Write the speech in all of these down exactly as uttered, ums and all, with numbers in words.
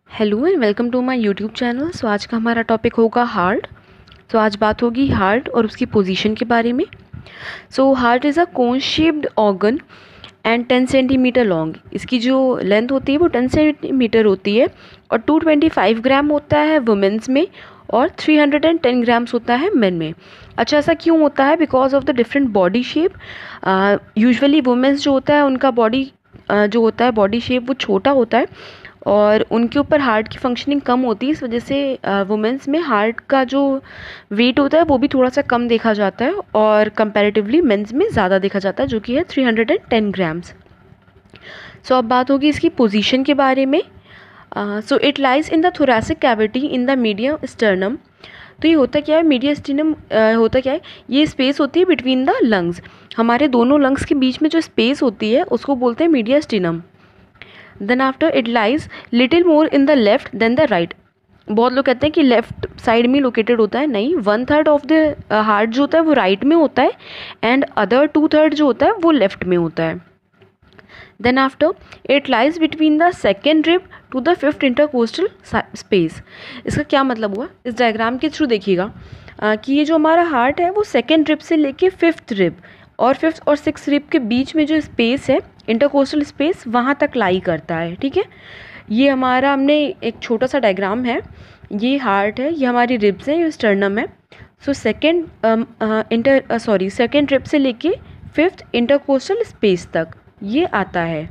Hello and welcome to my YouTube channel. So आज का हमारा टॉपिक होगा हार्ट। सो आज बात होगी हार्ट और उसकी पोजीशन के बारे में। So heart is a cone shaped organ and ten centimetre long. इसकी जो लेंथ होती है वो टेन सेंटीमीटर होती है और टू ट्वेंटी फाइव ग्राम होता है वुमेंस में और थ्री हंड्रेड टेन ग्राम्स होता है मेन में। अच्छा, ऐसा क्यों होता है? Because of the different body shape. Usually womens जो होता है उनका बॉडी uh, जो होता है बॉडी शेप वो छोटा होता है और उनके ऊपर हार्ट की फंक्शनिंग कम होती है। इस वजह से वुमेंस में हार्ट का जो वेट होता है वो भी थोड़ा सा कम देखा जाता है और कंपैरेटिवली मेंस में ज़्यादा देखा जाता है, जो कि है three hundred ten grams. So अब बात होगी इसकी पोजीशन के बारे में। So it lies in the thoracic cavity in the medium sternum. तो ये होता क्या है? मीडियम स्टर्नम uh, होता क्या है? ये स्पेस होती है बिटवीन द लंग्स। हमारे दोनों लंग्स के बीच में जो स्पेस होती है उसको बोलते हैं medium sternum. Then after it lies little more in the left then the right. बहुत लोग कहते हैं कि लेफ्ट साइड में लोकेटेड होता है, नहीं, one third of the heart जो होता है वो राइट में होता है एंड अदर टू थर्ड जो होता है वो लेफ्ट में होता है। Then after it lies between the second rib to the fifth intercostal space. इसका क्या मतलब हुआ? इस डायग्राम के थ्रू देखिएगा कि ये जो हमारा हार्ट है वो सेकेंड रिब से लेके फिफ्थ रिब और फिफ्थ और सिक्स रिब के बीच में जो स्पेस है, इंटरकोस्टल स्पेस, वहाँ तक लाई करता है। ठीक है, ये हमारा हमने एक छोटा सा डायग्राम है। ये हार्ट है, ये हमारी रिब्स हैं, ये स्टर्नम है। So second inter sorry second rib से लेके फिफ्थ इंटरकोस्टल स्पेस तक ये आता है।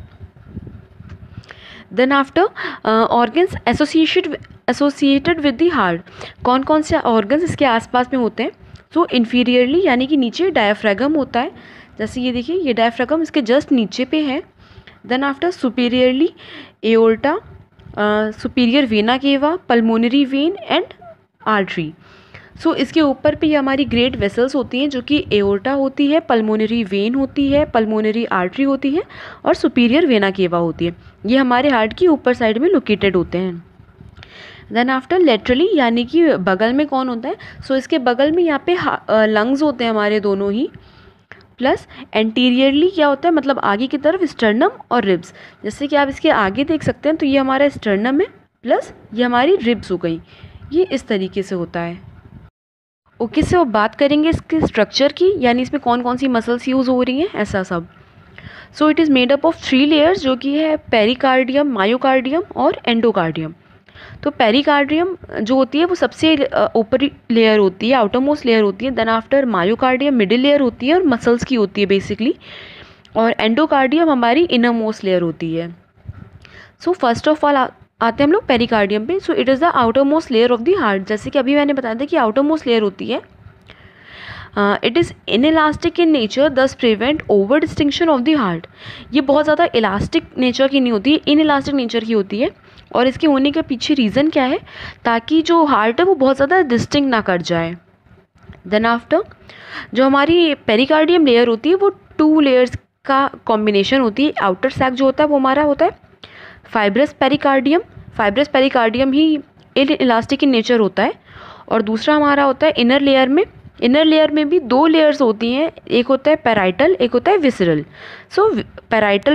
Then after organs associated associated with the heart. कौन कौन से ऑर्गन्स इसके आसपास में होते हैं? सो so, इन्फीरियरली यानी कि नीचे डायफ्रागम होता है। जैसे ये देखिए, ये डायफ्रागम इसके जस्ट नीचे पे है। Then after superiorly aorta, superior vena cava, pulmonary vein and artery. So इसके ऊपर पे ये हमारी ग्रेट वेसल्स होती हैं, जो कि एओर्टा होती है, पल्मोनरी वेन होती है, पल्मोनरी आर्टरी होती है और सुपीरियर वेना केवा होती है। ये हमारे हार्ट की ऊपर साइड में लोकेटेड होते हैं। देन आफ्टर लेटरली यानी कि बगल में कौन होता है? सो so, इसके बगल में यहाँ पे लंग्स होते हैं हमारे दोनों ही। प्लस एंटीरियरली क्या होता है, मतलब आगे की तरफ स्टर्नम और रिब्स। जैसे कि आप इसके आगे देख सकते हैं, तो ये हमारा स्टर्नम है प्लस ये हमारी रिब्स हो गई। ये इस तरीके से होता है। ओके, से अब बात करेंगे इसके स्ट्रक्चर की, यानी इसमें कौन कौन सी मसल्स यूज़ हो रही हैं, ऐसा सब। So it is made up of three layers, जो कि है पेरिकार्डियम, मायोकार्डियम और एंडोकार्डियम। तो पेरिकार्डियम जो होती है वो सबसे ऊपरी लेयर होती है, आउटर मोस्ट लेयर होती है। Then after myocardium middle layer होती है और मसल्स की होती है बेसिकली, और एंडोकार्डियम हमारी इनर मोस्ट लेयर होती है। सो फर्स्ट ऑफ ऑल आते हैं हम लोग पेरिकार्डियम पे। So it is the outer most layer of the heart. जैसे कि अभी मैंने बताया था कि आउटर मोस्ट लेयर होती है। It is inelastic in nature, thus prevent over distinction of the heart. ये बहुत ज़्यादा इलास्टिक नेचर की नहीं होती है, इनइलास्टिक नेचर की होती है। और इसके होने के पीछे रीज़न क्या है? ताकि जो हार्ट है वो बहुत ज़्यादा डिस्टिंक्ट ना कर जाए। देन आफ्टर जो हमारी पेरिकार्डियम लेयर होती है वो टू लेयर्स का कॉम्बिनेशन होती है। आउटर सैक जो होता है वो हमारा होता है फाइब्रस पेरिकार्डियम। फाइब्रस पेरिकार्डियम ही इलास्टिक इन नेचर होता है। और दूसरा हमारा होता है इनर लेयर में। इनर लेयर में भी दो लेयर्स होती हैं, एक होता है पैराइटल, एक होता है विसरल। सो पैराइटल,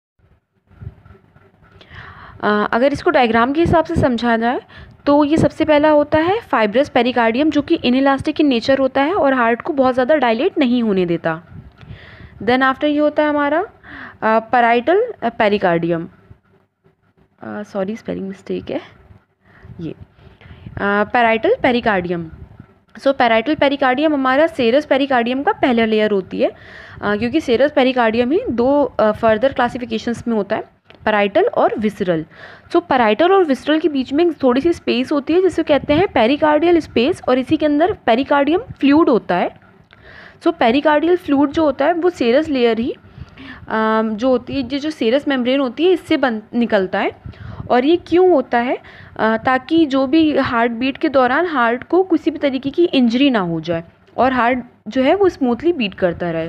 अगर इसको डायग्राम के हिसाब से समझा जाए तो ये सबसे पहला होता है फाइब्रस पेरिकार्डियम, जो कि इनइलास्टिक इन नेचर होता है और हार्ट को बहुत ज़्यादा डायलेट नहीं होने देता। देन आफ्टर ये होता है हमारा parietal pericardium, sorry spelling mistake है, ये parietal pericardium. So parietal pericardium हमारा सेरस पेरिकार्डियम का पहला लेयर होती है, uh, क्योंकि सेरस पेरिकार्डियम ही दो फर्दर uh, क्लासिफिकेशंस में होता है, पैराइटल और विसरल। सो पैराइटल और विसरल के बीच में थोड़ी सी स्पेस होती है जिसे कहते हैं पेरिकार्डियल स्पेस, और इसी के अंदर पेरिकार्डियम फ्लूइड होता है। सो पेरिकार्डियल फ्लूइड जो होता है वो सेरस लेयर ही uh, जो होती है, ये जो सेरस मेम्ब्रेन होती है इससे बन निकलता है। और ये क्यों होता है? ताकि जो भी हार्ट बीट के दौरान हार्ट को किसी भी तरीके की इंजरी ना हो जाए और हार्ट जो है वो स्मूथली बीट करता रहे।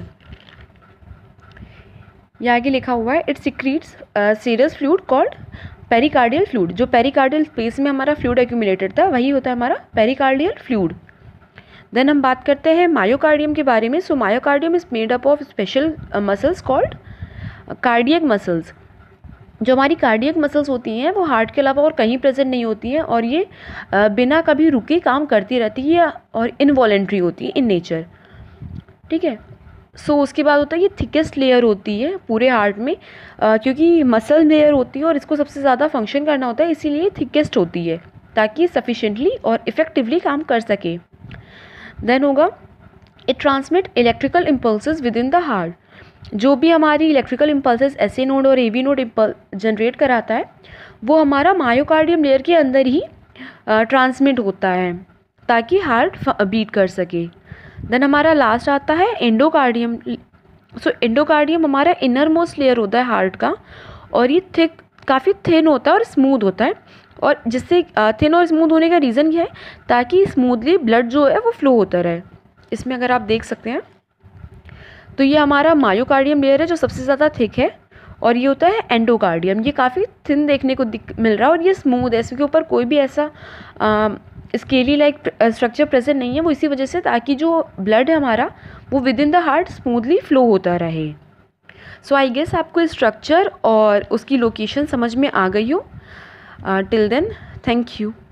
ये आगे लिखा हुआ है, it secretes serous fluid called pericardial fluid. जो पेरिकार्डियल स्पेस में हमारा फ्लूइड एक्यूमुलेटेड था वही होता है हमारा पेरिकार्डियल फ्लूइड। देन हम बात करते हैं मायोकार्डियम के बारे में। So myocardium is made up of special muscles called cardiac muscles, जो हमारी कार्डियक मसल्स होती हैं वो हार्ट के अलावा और कहीं प्रेजेंट नहीं होती हैं, और ये बिना कभी रुके काम करती रहती है और इनवॉलेंट्री होती है इन नेचर। ठीक है। सो so, उसके बाद होता है ये थिकेस्ट लेयर होती है पूरे हार्ट में, आ, क्योंकि मसल लेयर होती है और इसको सबसे ज़्यादा फंक्शन करना होता है, इसीलिए थिकेस्ट होती है ताकि सफिशिएंटली और इफ़ेक्टिवली काम कर सके। देन होगा it transmit electrical impulses within the heart. जो भी हमारी electrical impulses S A node और ए वी नोड जनरेट कराता है वो हमारा मायोकार्डियम लेयर के अंदर ही ट्रांसमिट होता है ताकि हार्ट बीट कर सके। देन हमारा लास्ट आता है एंडोकार्डियम। सो एंडोकार्डियम हमारा इनर मोस्ट लेयर होता है हार्ट का, और ये थिक काफ़ी थिन होता है और स्मूथ होता है, और जिससे थिन और स्मूथ होने का रीज़न क्या है, ताकि स्मूथली ब्लड जो है वो फ्लो होता रहे। इसमें अगर आप देख सकते हैं तो ये हमारा मायोकार्डियम लेयर है जो सबसे ज़्यादा थिक है, और ये होता है एंडोकार्डियम, ये काफ़ी थिन देखने को मिल रहा है और ये स्मूथ है, इसके ऊपर कोई भी ऐसा स्केली लाइक स्ट्रक्चर प्रेजेंट नहीं है, वो इसी वजह से ताकि जो ब्लड है हमारा वो within the heart smoothly flow होता रहे। सो आई गेस आपको स्ट्रक्चर और उसकी लोकेशन समझ में आ गई हो। Till then thank you.